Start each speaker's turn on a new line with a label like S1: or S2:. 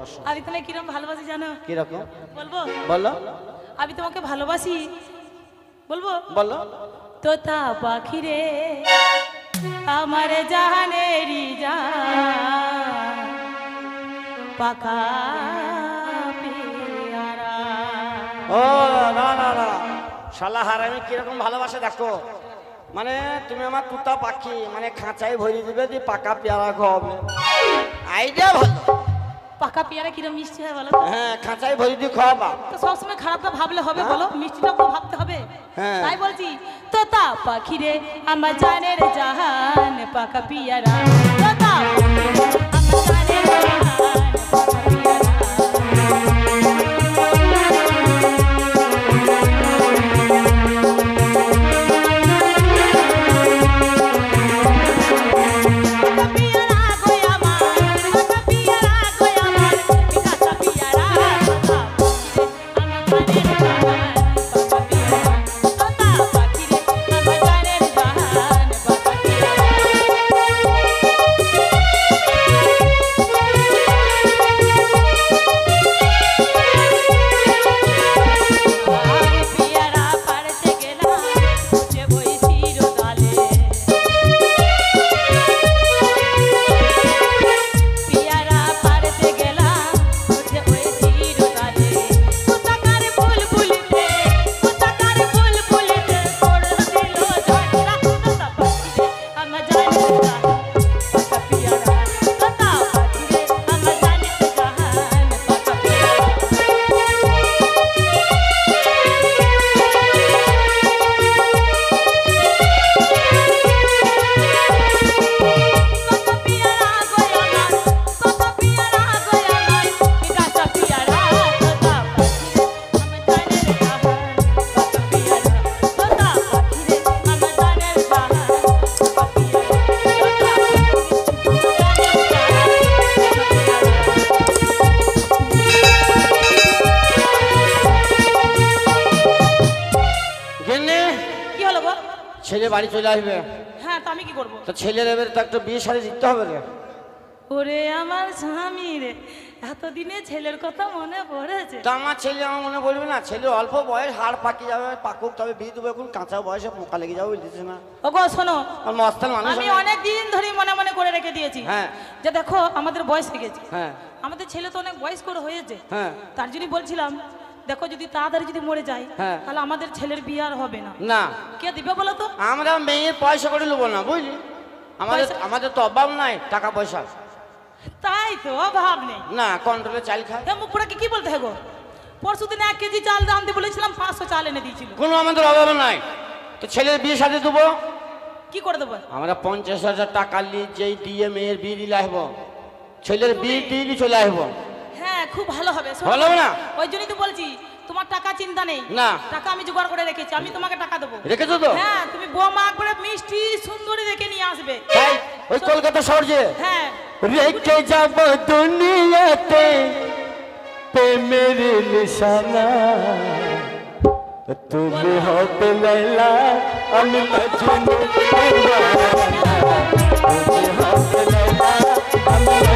S1: ভালোবাসো।
S2: আমি তোমাকে কিরকম ভালোবাসি জানো?
S1: কিরকম
S2: বলবো?
S1: বলো।
S2: আমি তোমাকে ভালোবাসি, বলবো?
S1: বলো।
S2: তোতা পাখি রে আমার জাহানেরি জান, পাকা পেয়ারা।
S1: ও না না না, শালা হারামি কিরকম ভালোবাসে দেখো। মানে তুমি আমার তুতা পাখি, মানে খাঁচায় ভরে দিবে দিয়ে পাকা পেয়ারা খাওয়াবে। আইডিয়া ভালো।
S2: পাকা পেয়ারা কিরকম মিষ্টি হয় বলো?
S1: হ্যাঁ, খাঁচায় ভরে দিয়ে খাওয়াবা।
S2: তো সবসময় খারাপটা ভাবলে হবে বলো? মিষ্টিটা তো ভাবতে হবে।
S1: হ্যাঁ।
S2: তাই বলছি তোতা পাখি রে আমার জানের জাহান, পাকা পেয়ারা। তোতা পাখি রে, আমার জানের জাহান, পাকা পেয়ারা।
S1: ছেলে বাড়ি চলে আসবে।
S2: হ্যাঁ, তো আমি কি করবো?
S1: তো ছেলের এবার তো একটা বিয়ে শাড়ি দিতে হবে রে।
S2: ওরে আমার স্বামী রে, এতদিনে ছেলের কথা মনে পড়েছে।
S1: তা আমার ছেলে আমার মনে পড়বে না? ছেলে অল্প বয়স, হাড় পাকি যাবে, পাকুক তবে বিয়ে দেবো। এখন কাঁচা বয়সে পোকা লেগে যাবে, বুঝতেছে না?
S2: ওগো শোনো,
S1: মস্তান মানুষ
S2: আমি অনেক দিন ধরে মনে মনে করে রেখে দিয়েছি।
S1: হ্যাঁ,
S2: যে দেখো আমাদের বয়স হয়ে গেছে।
S1: হ্যাঁ,
S2: আমাদের ছেলে তো অনেক বয়স করে হয়েছে।
S1: হ্যাঁ,
S2: তার জন্য বলছিলাম দেখো যদি তাড়াতাড়ি যদি মরে যায়
S1: হ্যাঁ,
S2: তাহলে আমাদের ছেলের বিয়ে আর হবে না।
S1: না,
S2: কে দিবে বলো তো?
S1: আমরা মেয়ের পয়সা করে নেবো না, বুঝলি? আমাদের তো অভাব নাই টাকা পয়সা।
S2: তাই তো অভাব নেই
S1: না, কন্ট্রোলে চাল খায়।
S2: মুখ পুরাকে কি বলতে হবে? পরশু দিন 1 কেজি চাল আনতে বলেছিলাম, 500 চাল এনে দিয়েছিল।
S1: কোনো আমাদের অভাব নাই। তো ছেলের বিয়ে সাথে দেবো।
S2: কি করে দেবো?
S1: আমরা 50,000 টাকা নিয়ে যেই দিয়ে মেয়ের বিয়ে দিলে আসবো, ছেলের বিয়ে দিয়ে চলে আসবো।
S2: হ্যাঁ, খুব ভালো হবে।
S1: ভালো হবে না?
S2: ওই জন্যই তো বলছি তোমার টাকা চিন্তা নেই।
S1: না,
S2: টাকা আমি জোগাড় করে রেখেছি, আমি তোমাকে টাকা দেবো।
S1: রেখেছো তো?
S2: হ্যাঁ, তুমি বৌমা একবারে মিষ্টি সুন্দরী দেখে নিয়ে আসবে।
S1: তাই ওই কলকাতা শহর যে
S2: হ্যাঁ
S1: রেখে যাব দুনিয়াতে প্রেমের নিশানা, তুমি হবে লাইলা আমি মজনু, তুমি হবে লাইলা আমি